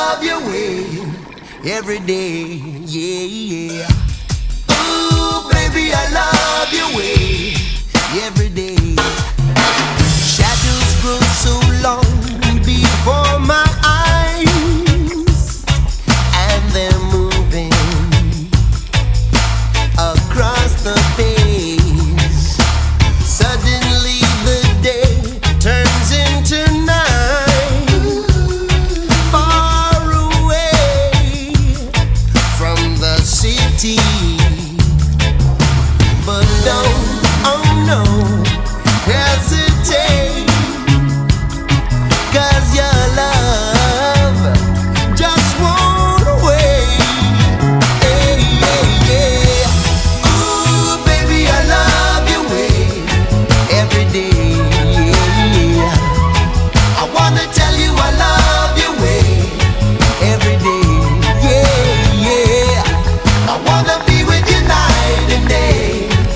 love your way every day, yeah, yeah. Ooh, baby, I love your way every day. Shadows grow so long before my eyes, and they're moving across the page. Suddenly the day turns into night, far away from the city. But don't, oh no, hesitate, 'cause your love just won't wait. Hey, hey, yeah. Ooh, baby, I love your way every day, yeah. I wanna tell you I love your way every day, yeah, yeah. I wanna be with you night and day.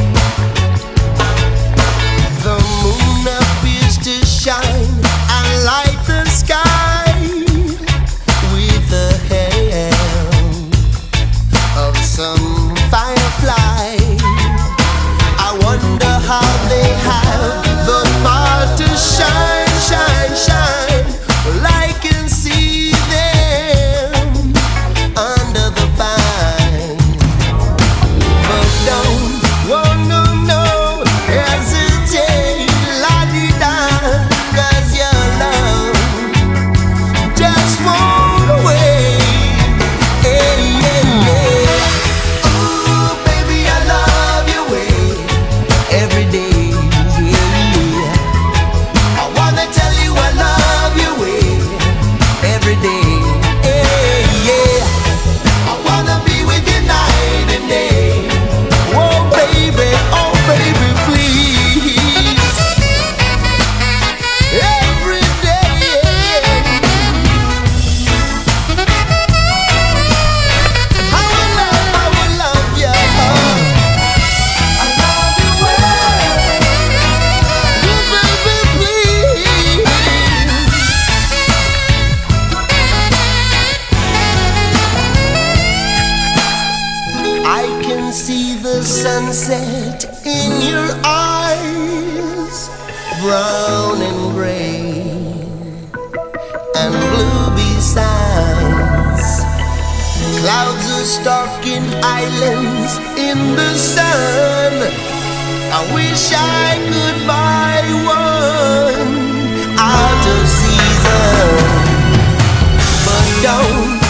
The moon appears to shine and light the sky with the help of some firefly. I wonder how they have the power to shine, shine, shine. Well, I can see them under the vine. But don't, oh no, no, hesitate, la-di-da, 'cause your love just won't wait. Hey, yeah, yeah. Ooh, baby, I love your way every day, yeah. I wanna tell you I love your way every day, yeah. I wanna be with you night and day. Oh baby, please. Every day. I will love you. I love you well. Oh, baby, please. I can see the sunset in your eyes, brown and gray and blue besides. Clouds are stalking islands in the sun. I wish I could buy one out of season, but don't.